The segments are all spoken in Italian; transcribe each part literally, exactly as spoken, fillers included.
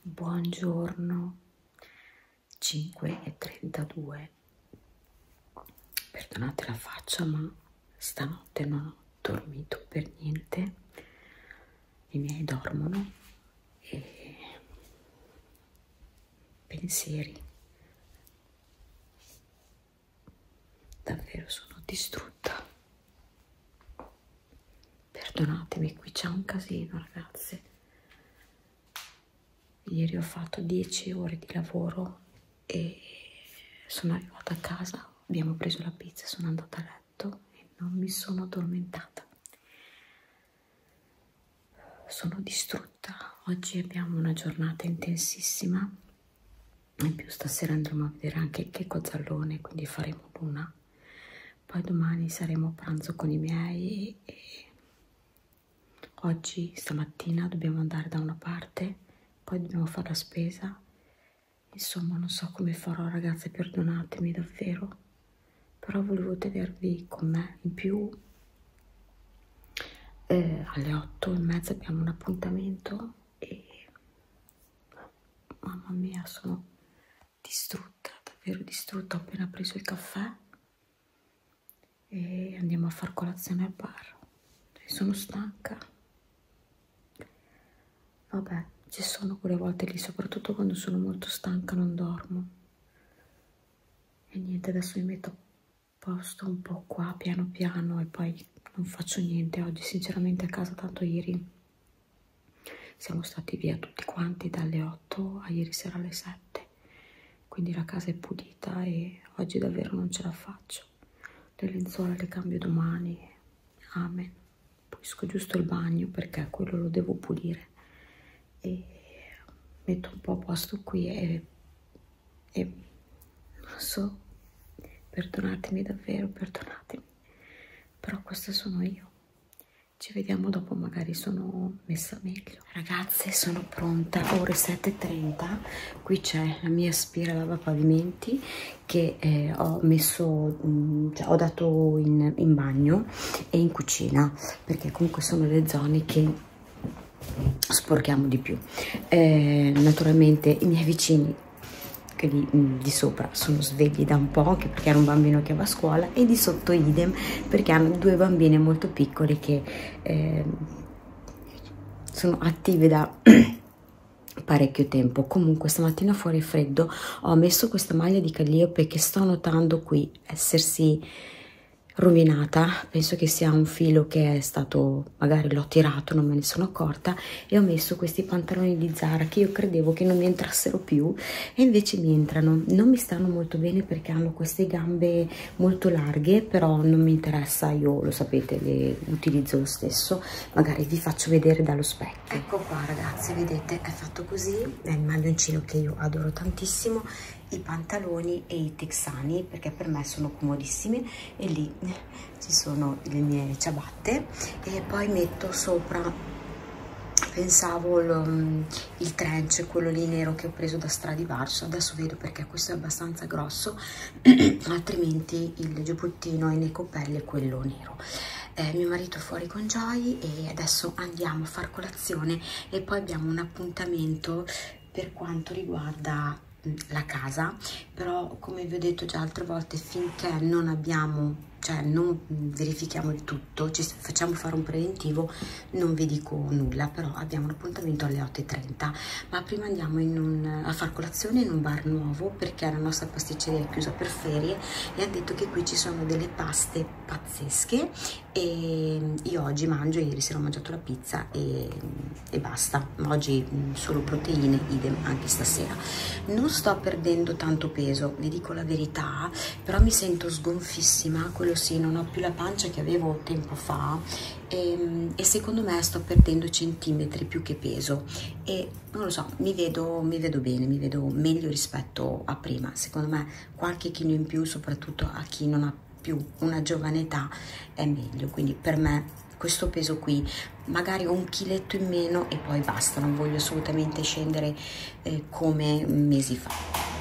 Buongiorno, cinque e trentadue. Perdonate la faccia, ma stanotte non ho dormito per niente. I miei dormono e pensieri. Davvero sono distrutta. Perdonatemi, qui c'è un casino, ragazze. Ieri ho fatto dieci ore di lavoro e sono arrivata a casa, abbiamo preso la pizza, sono andata a letto e non mi sono addormentata. Sono distrutta. Oggi abbiamo una giornata intensissima. In più stasera andremo a vedere anche il Checco Zalone, quindi faremo l'una. Poi domani saremo a pranzo con i miei e oggi, stamattina, dobbiamo andare da una parte. Poi dobbiamo fare la spesa. Insomma, non so come farò, ragazze, perdonatemi davvero. Però volevo tenervi con me. In più, eh, alle otto e mezza abbiamo un appuntamento e mamma mia, sono distrutta, davvero distrutta. Ho appena preso il caffè e andiamo a far colazione al bar. E sono stanca. Vabbè. Ci sono quelle volte lì, soprattutto quando sono molto stanca, non dormo. E niente, adesso mi metto a posto un po' qua, piano piano, e poi non faccio niente oggi, sinceramente, a casa. Tanto ieri siamo stati via tutti quanti dalle otto a ieri sera alle sette. Quindi la casa è pulita e oggi davvero non ce la faccio. Le lenzuola le cambio domani. Amen. Pulisco giusto il bagno perché quello lo devo pulire. E metto un po' a posto qui e, e non so, perdonatemi davvero, perdonatemi, però questa sono io. Ci vediamo dopo, magari sono messa meglio. Ragazze, sono pronta, ore sette e trenta. Qui c'è la mia aspira lavapavimenti che eh, ho messo, mh, cioè, ho dato in, in bagno e in cucina, perché comunque sono le zone che sporchiamo di più. Eh, naturalmente i miei vicini che di, di sopra sono svegli da un po', anche perché era un bambino che va a scuola, e di sotto idem, perché hanno due bambine molto piccole che eh, sono attive da parecchio tempo. Comunque stamattina fuori è freddo, ho messo questa maglia di Calliope che sto notando qui essersi rovinata. Penso che sia un filo che è stato, magari l'ho tirato, non me ne sono accorta, e ho messo questi pantaloni di Zara che io credevo che non mi entrassero più e invece mi entrano. Non mi stanno molto bene perché hanno queste gambe molto larghe, però non mi interessa, io lo sapete, le utilizzo lo stesso. Magari vi faccio vedere dallo specchio. Ecco qua, ragazzi, vedete, è fatto così, è il maglioncino che io adoro tantissimo, i pantaloni e i texani, perché per me sono comodissimi, e lì ci sono le mie ciabatte, e poi metto sopra, pensavo il, il trench, quello lì nero che ho preso da Stradivarius. Adesso vedo perché questo è abbastanza grosso, altrimenti il giubbottino in ecopelle è quello nero. Eh, mio marito è fuori con Joy e adesso andiamo a far colazione e poi abbiamo un appuntamento per quanto riguarda la casa. Però, come vi ho detto già altre volte, finché non abbiamo, cioè non verifichiamo il tutto, ci facciamo fare un preventivo, non vi dico nulla. Però abbiamo un appuntamento alle otto e trenta, ma prima andiamo in un, a far colazione in un bar nuovo, perché la nostra pasticceria è chiusa per ferie e ha detto che qui ci sono delle paste pazzesche, e io oggi mangio, ieri sera ho mangiato la pizza e, e basta. Oggi solo proteine, idem anche stasera. Non sto perdendo tanto peso, vi dico la verità, però mi sento sgonfissima, quello sì, non ho più la pancia che avevo tempo fa, e, e secondo me sto perdendo centimetri più che peso, e non lo so, mi vedo, mi vedo bene, mi vedo meglio rispetto a prima. Secondo me qualche chilo in più, soprattutto a chi non ha più una giovane età, è meglio. Quindi per me questo peso qui, magari un chiletto in meno e poi basta, non voglio assolutamente scendere eh, come mesi fa.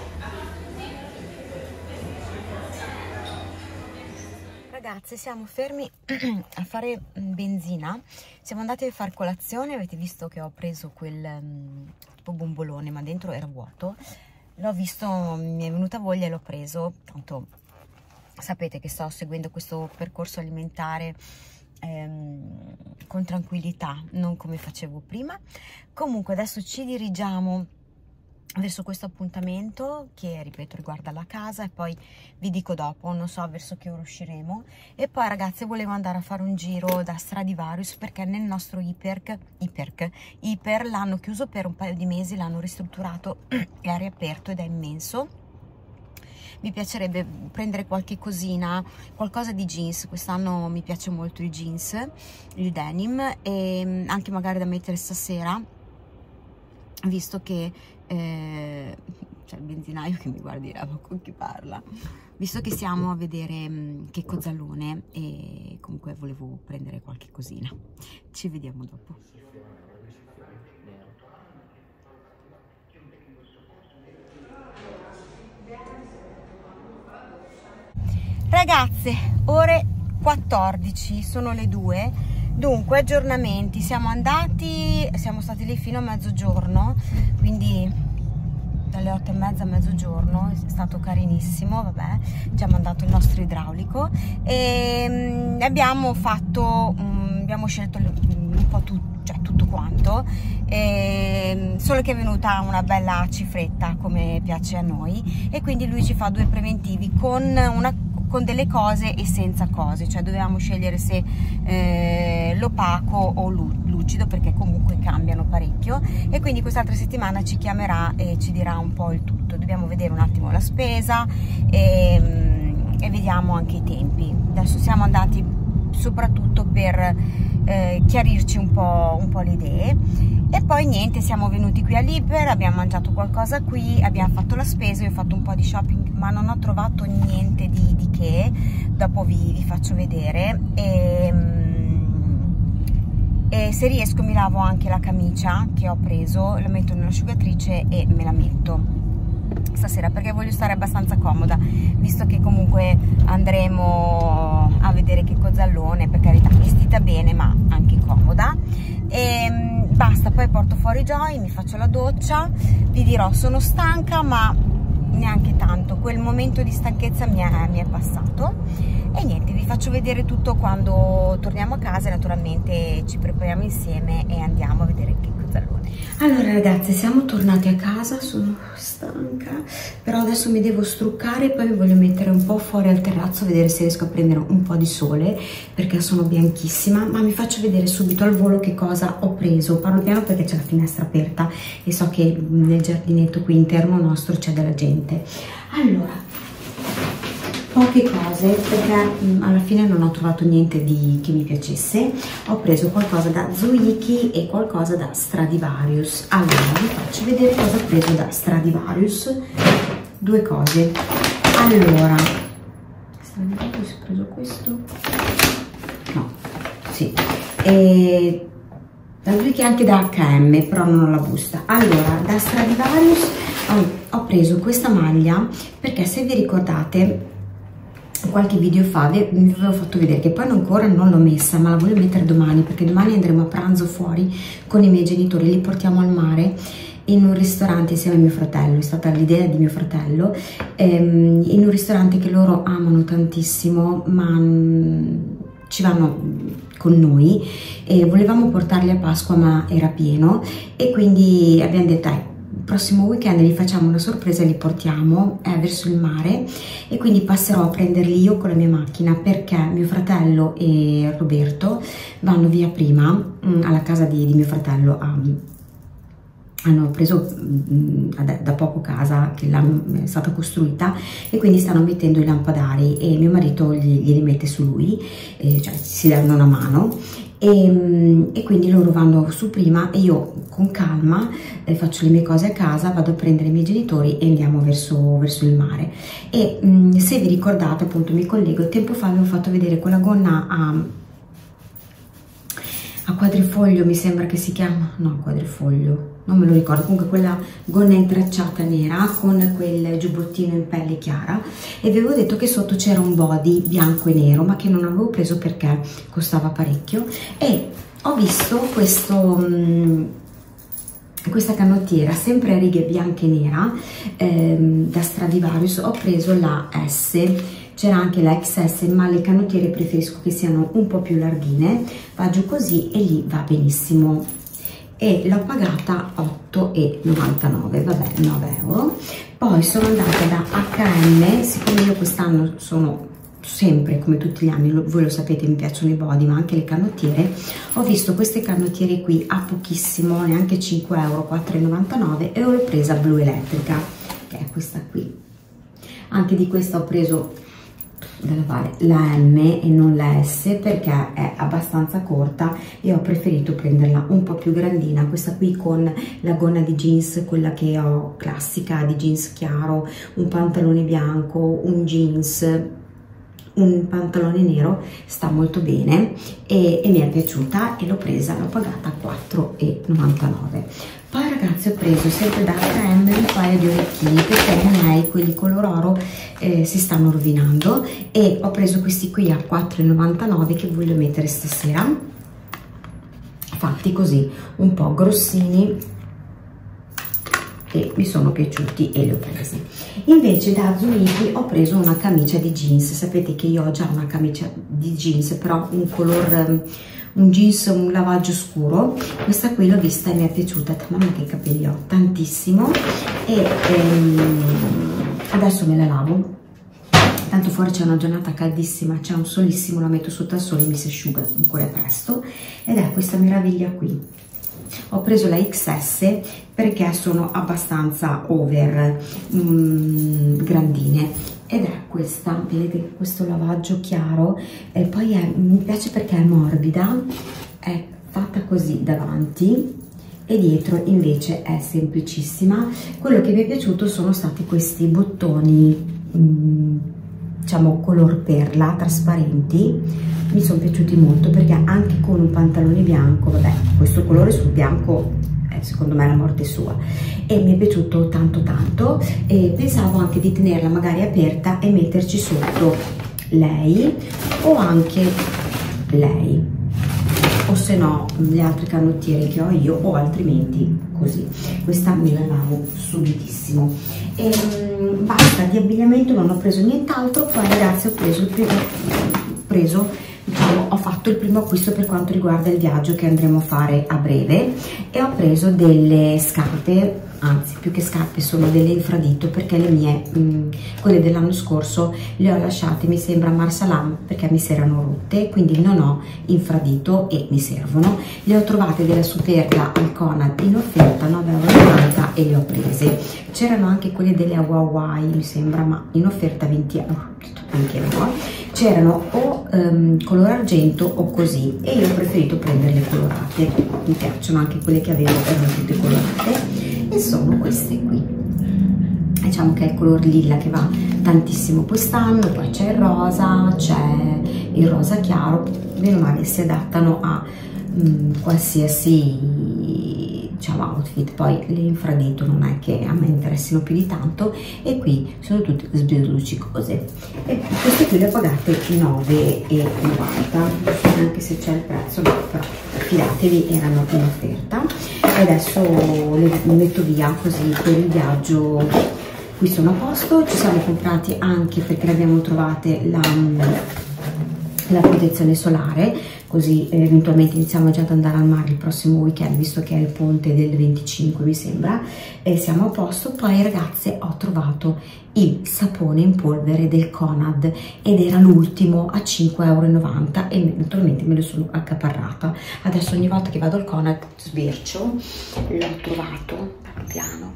Ragazze, siamo fermi a fare benzina, siamo andati a fare colazione, avete visto che ho preso quel, tipo bombolone, ma dentro era vuoto. L'ho visto, mi è venuta voglia e l'ho preso. Tanto sapete che sto seguendo questo percorso alimentare ehm, con tranquillità, non come facevo prima. Comunque adesso ci dirigiamo verso questo appuntamento che, ripeto, riguarda la casa, e poi vi dico dopo, non so verso che ora usciremo. E poi ragazze, volevo andare a fare un giro da Stradivarius, perché nel nostro Iperc, Iperc, Iper l'hanno chiuso per un paio di mesi, l'hanno ristrutturato e ha riaperto ed è immenso. Mi piacerebbe prendere qualche cosina, qualcosa di jeans. Quest'anno mi piace molto il jeans, il denim, e anche magari da mettere stasera, visto che eh, c'è il benzinaio che mi guarderà, ma con chi parla, visto che siamo a vedere mh, Checco Zalone, e comunque volevo prendere qualche cosina. Ci vediamo dopo. Ragazze, ore quattordici, sono le due. Dunque, aggiornamenti, siamo andati, siamo stati lì fino a mezzogiorno, quindi dalle otto e mezza a mezzogiorno, è stato carinissimo, vabbè, ci ha mandato il nostro idraulico e um, abbiamo fatto, um, abbiamo scelto un po' tutto, cioè tutto quanto, e, solo che è venuta una bella cifretta come piace a noi, e quindi lui ci fa due preventivi con una con delle cose e senza cose, cioè dovevamo scegliere se eh, l'opaco o lucido, perché comunque cambiano parecchio, e quindi quest'altra settimana ci chiamerà e ci dirà un po' il tutto. Dobbiamo vedere un attimo la spesa e, e vediamo anche i tempi. Adesso siamo andati soprattutto per eh, chiarirci un po', un po' le idee, e poi niente, siamo venuti qui all'Iper, abbiamo mangiato qualcosa qui, abbiamo fatto la spesa, io ho fatto un po' di shopping ma non ho trovato niente di, di che, dopo vi, vi faccio vedere, e, e se riesco mi lavo anche la camicia che ho preso, la metto nell'asciugatrice e me la metto stasera, perché voglio stare abbastanza comoda, visto che comunque andremo a vedere Checco Zalone, per carità, vestita bene ma anche comoda. E basta, poi porto fuori Joy, mi faccio la doccia, vi dirò, sono stanca ma neanche tanto, quel momento di stanchezza mi è, mi è passato, e niente, vi faccio vedere tutto quando torniamo a casa, e naturalmente ci prepariamo insieme e andiamo a vedere Checco Zalone. Allora ragazzi, siamo tornati a casa, sono stanca, però adesso mi devo struccare e poi mi voglio mettere un po' fuori al terrazzo a vedere se riesco a prendere un po' di sole, perché sono bianchissima, ma vi faccio vedere subito al volo che cosa ho preso. Parlo piano perché c'è la finestra aperta e so che nel giardinetto qui interno nostro c'è della gente. Allora, poche cose, perché mh, alla fine non ho trovato niente di, che mi piacesse. Ho preso qualcosa da Zoiki e qualcosa da Stradivarius. Allora vi faccio vedere cosa ho preso da Stradivarius. Due cose. Allora, Stradivarius ho preso questo, no, sì, e da Zoiki anche da H e M, però non ho la busta. Allora, da Stradivarius ho, ho preso questa maglia, perché se vi ricordate qualche video fa vi avevo fatto vedere che poi ancora non l'ho messa, ma la voglio mettere domani, perché domani andremo a pranzo fuori con i miei genitori, li portiamo al mare in un ristorante insieme a mio fratello, è stata l'idea di mio fratello, ehm, in un ristorante che loro amano tantissimo, ma mh, ci vanno con noi, e volevamo portarli a Pasqua ma era pieno, e quindi abbiamo detto dai, prossimo weekend gli facciamo una sorpresa e li portiamo eh, verso il mare, e quindi passerò a prenderli io con la mia macchina, perché mio fratello e Roberto vanno via prima mh, alla casa di, di mio fratello, a, hanno preso mh, da, da poco casa che è stata costruita, e quindi stanno mettendo i lampadari e mio marito gli, glieli mette su lui, eh, cioè si danno una mano. E, e quindi loro vanno su prima e io con calma eh, faccio le mie cose a casa, vado a prendere i miei genitori e andiamo verso, verso il mare. E mh, se vi ricordate, appunto mi collego, tempo fa vi ho fatto vedere quella gonna a, a quadrifoglio, mi sembra che si chiama, no, quadrifoglio, non me lo ricordo, comunque quella gonna intrecciata nera con quel giubbottino in pelle chiara, e vi avevo detto che sotto c'era un body bianco e nero, ma che non avevo preso perché costava parecchio, e ho visto questo, questa canottiera sempre a righe bianche e nera ehm, da Stradivarius. Ho preso la S, c'era anche la X S, ma le canottiere preferisco che siano un po' più larghine. Va giù così e lì va benissimo, e l'ho pagata otto e novantanove, vabbè, nove euro. Poi sono andata da H e M, siccome io quest'anno sono sempre, come tutti gli anni, lo, voi lo sapete, mi piacciono i body ma anche le canottiere, ho visto queste canottiere qui a pochissimo, neanche cinque euro, quattro e novantanove, e l'ho presa blu elettrica, che è questa qui. Anche di questa ho preso da lavare la M e non la S, perché è abbastanza corta e ho preferito prenderla un po' più grandina. Questa qui con la gonna di jeans, quella che ho classica di jeans chiaro, un pantalone bianco, un jeans, un pantalone nero, sta molto bene e, e mi è piaciuta, e l'ho presa, l'ho pagata quattro e novantanove. Poi ragazzi ho preso sempre da H e M un paio di orecchini, perché i miei, quelli color oro, eh, si stanno rovinando, e ho preso questi qui a quattro e novantanove che voglio mettere stasera, fatti così un po' grossini, e mi sono piaciuti e li ho presi. Invece da Zuniti ho preso una camicia di jeans. Sapete che io ho già una camicia di jeans, però un color, un jeans, un lavaggio scuro. Questa qui l'ho vista e mi è piaciuta. Mamma che capelli ho, tantissimo, e ehm, adesso me la lavo. Tanto fuori c'è una giornata caldissima, c'è un solissimo, la metto sotto al sole, mi si asciuga ancora presto, ed è questa meraviglia qui. Ho preso la X S perché sono abbastanza over, mm, grandine, ed è questa, vedete, questo lavaggio chiaro, e poi è, mi piace perché è morbida, è fatta così davanti, e dietro invece è semplicissima. Quello che mi è piaciuto sono stati questi bottoni, mm, diciamo color perla, trasparenti. Mi sono piaciuti molto, perché anche con un pantalone bianco, vabbè, questo colore sul bianco è secondo me la morte sua, e mi è piaciuto tanto tanto, e pensavo anche di tenerla magari aperta e metterci sotto lei, o anche lei, o se no le altre canottiere che ho io, o altrimenti così. Questa me la lavo subitissimo. E um, basta, di abbigliamento non ho preso nient'altro. Poi ragazzi ho preso il primo preso diciamo ho fatto il primo acquisto per quanto riguarda il viaggio che andremo a fare a breve, e ho preso delle scarpe, anzi più che scarpe sono delle infradito, perché le mie mh, quelle dell'anno scorso le ho lasciate, mi sembra a Marsalam, perché mi si erano rotte, quindi non ho infradito e mi servono. Le ho trovate della Superga al Conad in offerta, nove e novanta euro, e le ho prese. C'erano anche quelle delle Hawaii mi sembra, ma in offerta venti euro, anche no. C'erano o um, color argento o così, e io ho preferito prenderle colorate, mi piacciono anche quelle che avevo, erano tutte colorate, e sono queste qui. Diciamo che è il color lilla che va tantissimo quest'anno, poi c'è il rosa, c'è il rosa chiaro, meno male si adattano a um, qualsiasi diciamo outfit. Poi le infradito non è che a me interessino più di tanto, e qui sono tutte sbirluccicose, e queste qui le pagate nove e novanta, non so neanche se c'è il prezzo, no, però fidatevi, erano in offerta. E adesso le, le metto via così per il viaggio. Qui sono a posto. Ci siamo comprati anche, perché le abbiamo trovate, la, la protezione solare, così eventualmente iniziamo già ad andare al mare il prossimo weekend, visto che è il ponte del venticinque mi sembra, e siamo a posto. Poi ragazze ho trovato il sapone in polvere del Conad, ed era l'ultimo a cinque e novanta euro, e naturalmente me lo sono accaparrata. Adesso ogni volta che vado al Conad sbircio, l'ho trovato piano piano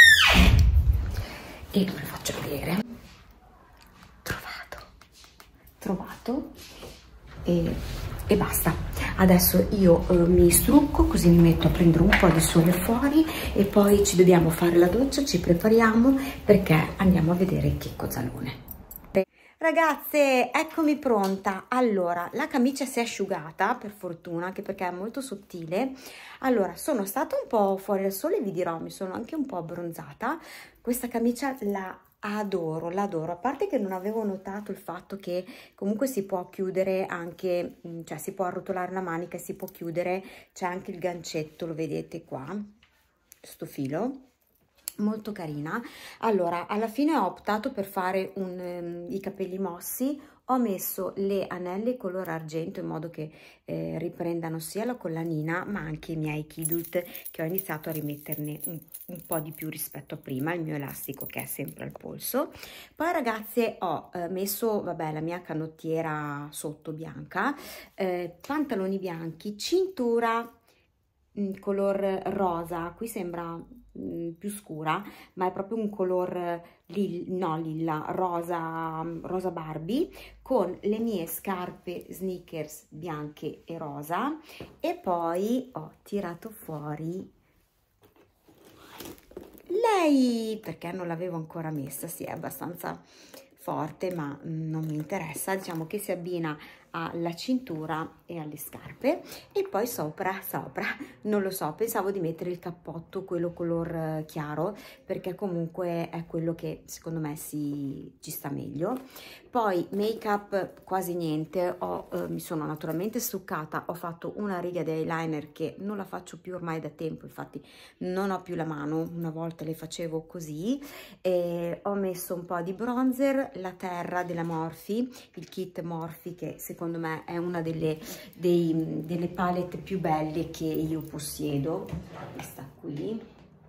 e ve lo faccio vedere. Trovato, trovato e, e basta. Adesso io eh, mi strucco, così mi metto a prendere un po' di sole fuori, e poi ci dobbiamo fare la doccia, ci prepariamo perché andiamo a vedere Chicco Zalone. Ragazze, eccomi pronta. Allora, la camicia si è asciugata, per fortuna, anche perché è molto sottile. Allora, sono stata un po' fuori al sole, vi dirò, mi sono anche un po' abbronzata. Questa camicia la adoro, l'adoro, a parte che non avevo notato il fatto che comunque si può chiudere anche, cioè si può arrotolare la manica e si può chiudere, c'è anche il gancetto, lo vedete qua, sto filo, molto carina. Allora, alla fine ho optato per fare un, um, i capelli mossi, ho messo le anelle color argento in modo che eh, riprendano sia la collanina ma anche i miei Kidult, che ho iniziato a rimetterne un, un po' di più rispetto a prima, il mio elastico che è sempre al polso. Poi ragazze ho eh, messo, vabbè, la mia canottiera sotto bianca, eh, pantaloni bianchi, cintura color rosa, qui sembra mh, più scura, ma è proprio un color lil, no, lilla, rosa, rosa Barbie, con le mie scarpe sneakers bianche e rosa. E poi ho tirato fuori lei, perché non l'avevo ancora messa, sì, è abbastanza forte ma non mi interessa, diciamo che si abbina alla cintura e alle scarpe. E poi sopra sopra non lo so, pensavo di mettere il cappotto, quello color chiaro, perché comunque è quello che secondo me si ci sta meglio. Poi make up quasi niente, ho, eh, mi sono naturalmente struccata, ho fatto una riga di eyeliner che non la faccio più ormai da tempo, infatti non ho più la mano, una volta le facevo così. E ho messo un po' di bronzer, la terra della Morphe, il kit Morphe, che secondo me è una delle, dei, delle palette più belle che io possiedo, questa qui,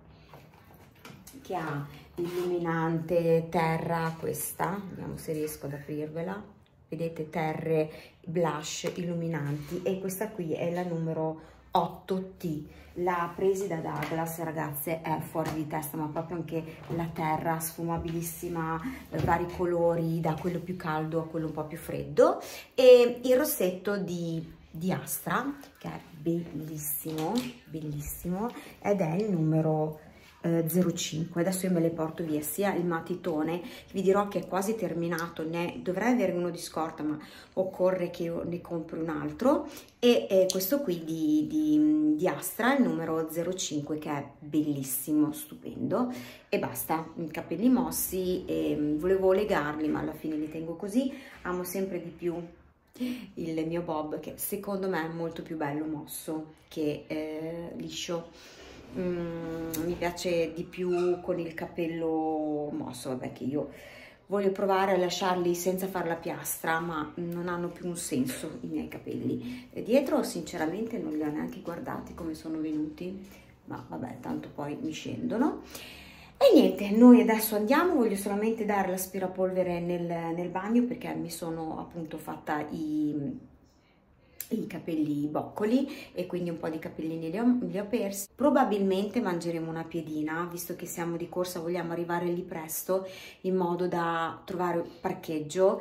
che ha illuminante terra, questa, vediamo se riesco ad aprirvela, vedete, terre, blush illuminanti, e questa qui è la numero otto T, la presi da Douglas, ragazze, è fuori di testa, ma proprio anche la terra sfumabilissima, vari colori, da quello più caldo a quello un po' più freddo. E il rossetto di, di Astra, che è bellissimo, bellissimo, ed è il numero eh, zero cinque. Adesso io me le porto via, sia il matitone, vi dirò che è quasi terminato, ne dovrei avere uno di scorta, ma occorre che io ne compri un altro, e, e questo qui di, di, di Astra, il numero zero cinque, che è bellissimo, stupendo. E basta, i capelli mossi, e volevo legarli ma alla fine li tengo così. Amo sempre di più il mio bob, che secondo me è molto più bello mosso che eh, liscio. Mm, mi piace di più con il capello mosso, vabbè, che io voglio provare a lasciarli senza fare la piastra, ma non hanno più un senso i miei capelli. E dietro sinceramente non li ho neanche guardati come sono venuti, ma vabbè, tanto poi mi scendono. E niente, noi adesso andiamo, voglio solamente dare l'aspirapolvere nel, nel bagno, perché mi sono appunto fatta i... i capelli boccoli, e quindi un po' di capellini li ho, li ho persi. Probabilmente mangeremo una piedina, visto che siamo di corsa, vogliamo arrivare lì presto, in modo da trovare parcheggio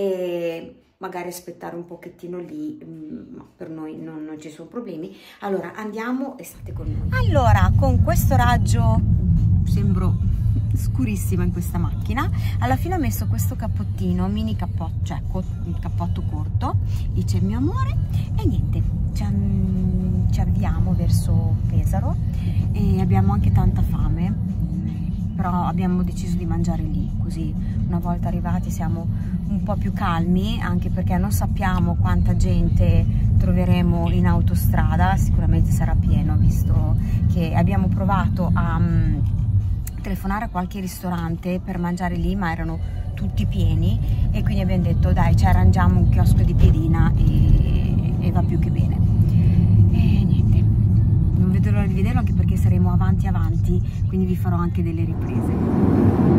e magari aspettare un pochettino lì, ma per noi non, non ci sono problemi. Allora andiamo e state con noi. Allora, con questo raggio sembro scurissima in questa macchina. Alla fine ho messo questo cappottino, mini cappotto, cioè un cappotto corto, dice il mio amore, e niente, ci, ci avviamo verso Pesaro e abbiamo anche tanta fame, però abbiamo deciso di mangiare lì, così una volta arrivati siamo un po' più calmi, anche perché non sappiamo quanta gente troveremo in autostrada. Sicuramente sarà pieno, visto che abbiamo provato a telefonare a qualche ristorante per mangiare lì, ma erano tutti pieni, e quindi abbiamo detto dai, ci arrangiamo un chiosco di piedina e, e va più che bene. E niente, non vedo l'ora di vederlo, anche perché saremo avanti avanti, quindi vi farò anche delle riprese.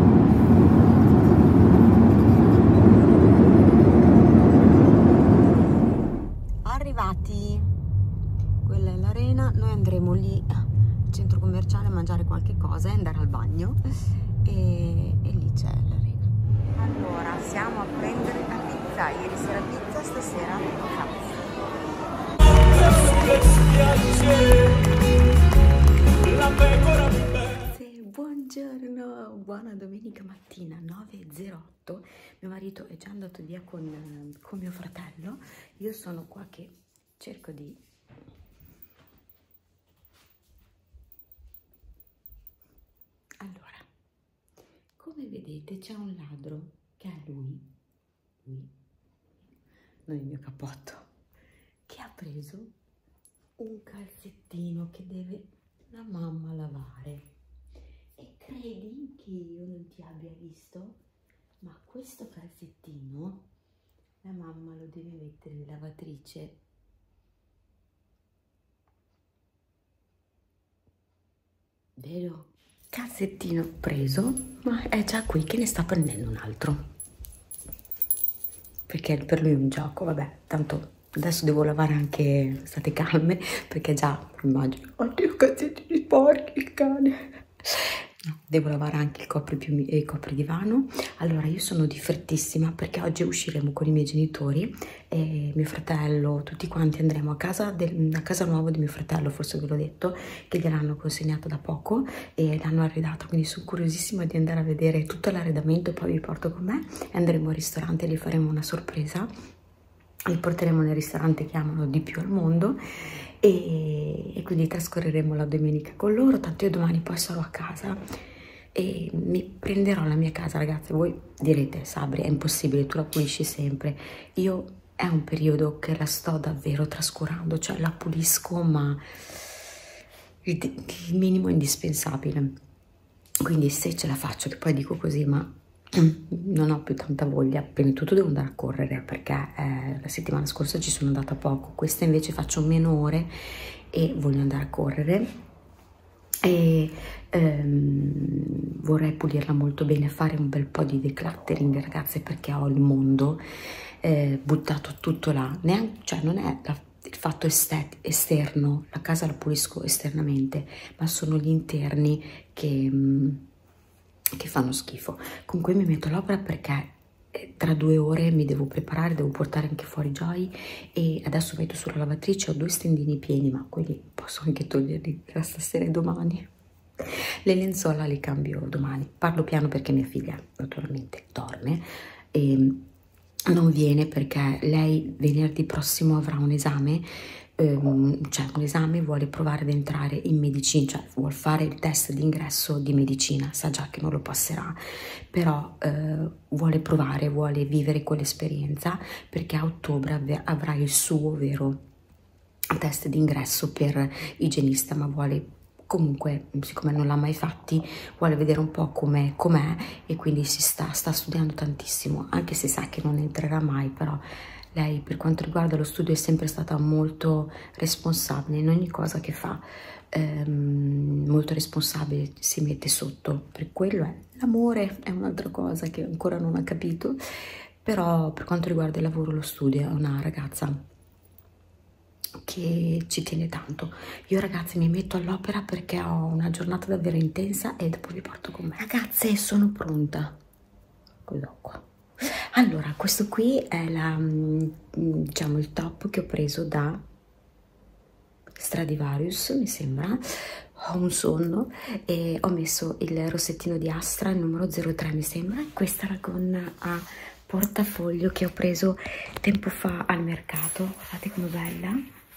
Arrivati, quella è l'arena, noi andremo lì al centro commerciale a mangiare qualche cosa e andare al bagno, e, e lì c'è l'arena. Allora, siamo a prendere la pizza, ieri sera pizza, stasera pizza. Buongiorno, buona domenica mattina, nove e zero otto. Mio marito è già andato via con, con mio fratello. Io sono qua che cerco di... Allora, come vedete c'è un ladro, che è lui, lui, non il mio cappotto, che ha preso un calzettino che deve la mamma a lavare. E credi che io non ti abbia visto? Ma questo calzettino la mamma lo deve mettere in lavatrice. Vero? Calzettino preso, ma è già qui che ne sta prendendo un altro. Perché per lui è un gioco, vabbè, tanto adesso devo lavare anche, state calme, perché già immagino, oddio calzettini sporchi, il cane. No, devo lavare anche il copripiumi e il copridivano. Allora io sono di frettissima perché oggi usciremo con i miei genitori e mio fratello, tutti quanti andremo a casa, del, a casa nuova di mio fratello, forse ve l'ho detto, che gliel'hanno consegnato da poco e l'hanno arredato, quindi sono curiosissima di andare a vedere tutto l'arredamento, poi vi porto con me e andremo al ristorante e gli faremo una sorpresa. Li porteremo nel ristorante che amano di più al mondo e, e quindi trascorreremo la domenica con loro, tanto io domani poi sarò a casa e mi prenderò la mia casa. Ragazzi, voi direte Sabri è impossibile, tu la pulisci sempre. Io è un periodo che la sto davvero trascurando, cioè la pulisco ma il, il minimo indispensabile, quindi se ce la faccio, che poi dico così ma non ho più tanta voglia. Prima di tutto devo andare a correre perché eh, la settimana scorsa ci sono andata poco, questa invece faccio meno ore e voglio andare a correre e ehm, vorrei pulirla molto bene, fare un bel po' di decluttering, ragazze, perché ho il mondo eh, buttato tutto là. Neanche, cioè non è la, il fatto esterno, la casa la pulisco esternamente, ma sono gli interni che mh, che fanno schifo. Comunque mi metto all'opera perché tra due ore mi devo preparare, devo portare anche fuori Joy e adesso metto sulla lavatrice, ho due stendini pieni ma quelli posso anche toglierli tra stasera e domani. Le lenzuola le cambio domani. Parlo piano perché mia figlia naturalmente dorme e non viene perché lei venerdì prossimo avrà un esame, ehm, cioè un esame, vuole provare ad entrare in medicina, cioè vuole fare il test d'ingresso di medicina, sa già che non lo passerà, però eh, vuole provare, vuole vivere quell'esperienza perché a ottobre avrà il suo vero test d'ingresso per igienista, ma vuole comunque, siccome non l'ha mai fatti, vuole vedere un po' com'è com'è e quindi si sta, sta studiando tantissimo, anche se sa che non entrerà mai, però lei per quanto riguarda lo studio è sempre stata molto responsabile in ogni cosa che fa, ehm, molto responsabile, si mette sotto, per quello è l'amore, è un'altra cosa che ancora non ha capito, però per quanto riguarda il lavoro, lo studio, è una ragazza che ci tiene tanto. Io ragazzi mi metto all'opera perché ho una giornata davvero intensa e dopo vi porto con me. Ragazze, sono pronta. Quello qua. Allora, questo qui è la, diciamo, il top che ho preso da Stradivarius, mi sembra. Ho un sonno e ho messo il rossettino di Astra, il numero zero tre mi sembra. Questa è la gonna a portafoglio che ho preso tempo fa al mercato, guardate com'è bella.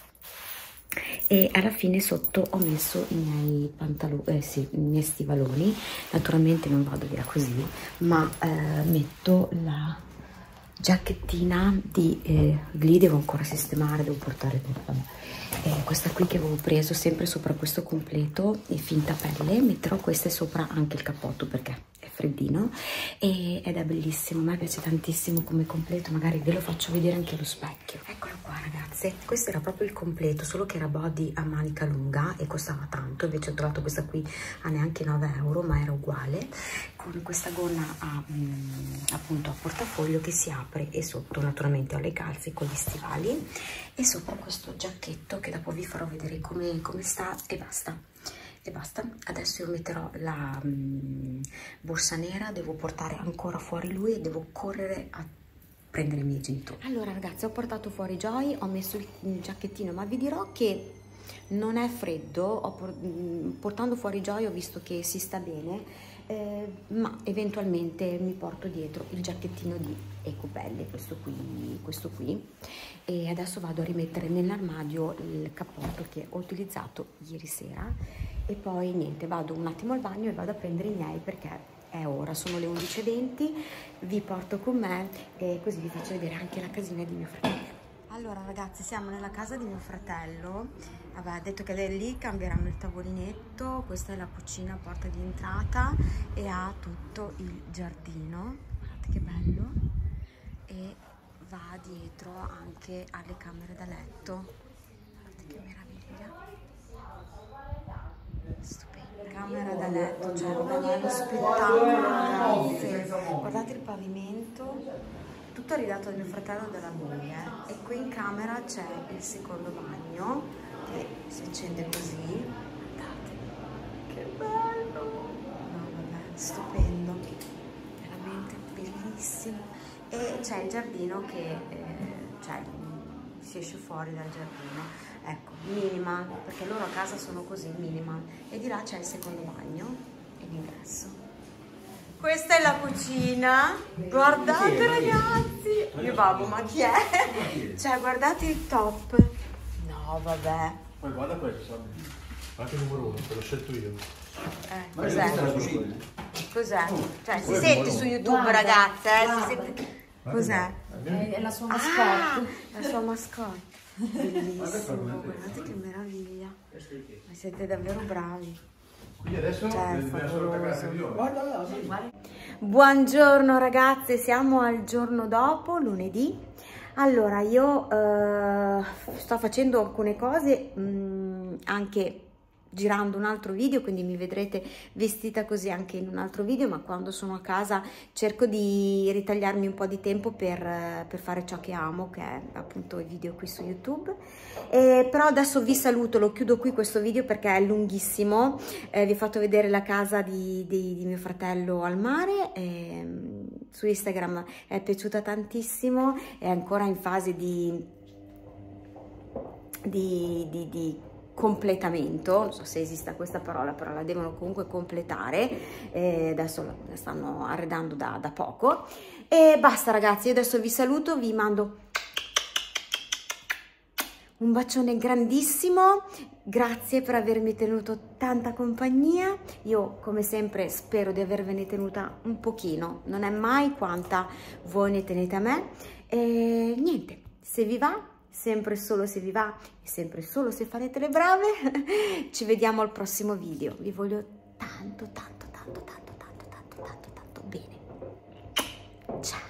E alla fine sotto ho messo i miei pantaloni, eh sì, i miei stivaloni, naturalmente non vado via così, ma eh, metto la giacchettina di eh, lì, devo ancora sistemare, devo portare vabbè. Eh, questa qui che avevo preso sempre sopra questo completo in finta pelle, metterò queste sopra anche il cappotto perché è freddino e, ed è bellissimo, a me piace tantissimo come completo, magari ve lo faccio vedere anche allo specchio. Eccolo qua ragazze, questo era proprio il completo, solo che era body a manica lunga e costava tanto, invece ho trovato questa qui a neanche nove euro, ma era uguale, con questa gonna a, mm, appunto a portafoglio che si apre e sotto naturalmente ho le calze con gli stivali e sopra questo giacchetto che dopo vi farò vedere come, come sta e basta. E basta. Adesso io metterò la mm, borsa nera, devo portare ancora fuori lui e devo correre a prendere i miei genitori. Allora ragazzi, ho portato fuori Joy, ho messo il, il giacchettino, ma vi dirò che non è freddo, ho por portando fuori Joy ho visto che si sta bene, eh, ma eventualmente mi porto dietro il giacchettino di Ecopelle, questo qui, questo qui, e adesso vado a rimettere nell'armadio il cappotto che ho utilizzato ieri sera e poi niente, vado un attimo al bagno e vado a prendere i miei perché è ora, sono le undici e venti, vi porto con me e così vi faccio vedere anche la casina di mio fratello. Allora ragazzi, siamo nella casa di mio fratello. Vabbè, ha detto che lì cambieranno il tavolinetto. Questa è la cucina, porta di entrata, e ha tutto il giardino, guardate che bello, e va dietro anche alle camere da letto. Guardate che meraviglia, stupendo. Camera da letto, cioè uno spettacolo ragazzi. Guardate il pavimento, tutto ridato da mio fratello e dalla moglie, e qui in camera c'è il secondo bagno che si accende così, guardate che bello, no vabbè, stupendo, veramente bellissimo, e c'è il giardino che eh, cioè, si esce fuori dal giardino, ecco, minimal, perché loro a casa sono così, minimal, e di là c'è il secondo bagno e l'ingresso. Questa è la cucina, guardate ragazzi, mio babbo, ma chi è? Cioè guardate il top, no vabbè. Ma guarda questo, anche il numero uno, te l'ho scelto io. Eh, cos'è? Cos'è? Cioè si sente su YouTube ragazze, eh? Si sente... Cos'è? È la sua mascotte. Ah, la sua mascotte, bellissimo, guardate che meraviglia, ma siete davvero bravi. Quindi adesso Cioè, guarda, buongiorno ragazze, siamo al giorno dopo, lunedì. Allora io eh, sto facendo alcune cose mh, anche girando un altro video, quindi mi vedrete vestita così anche in un altro video, ma quando sono a casa cerco di ritagliarmi un po' di tempo per, per fare ciò che amo, che è appunto i video qui su YouTube. Eh, però adesso vi saluto, lo chiudo qui questo video perché è lunghissimo. Eh, vi ho fatto vedere la casa di, di, di mio fratello al mare, eh, su Instagram è piaciuta tantissimo, è ancora in fase di, di, di, di completamento, non so se esista questa parola, però la devono comunque completare, e adesso la stanno arredando da, da poco. E basta ragazzi, io adesso vi saluto, vi mando un bacione grandissimo, grazie per avermi tenuto tanta compagnia. Io come sempre spero di avervene tenuta un pochino, non è mai quanta voi ne tenete a me, e niente, se vi va, sempre solo se vi va e sempre solo se farete le brave, ci vediamo al prossimo video. Vi voglio tanto tanto tanto tanto tanto tanto tanto tanto bene. Ciao.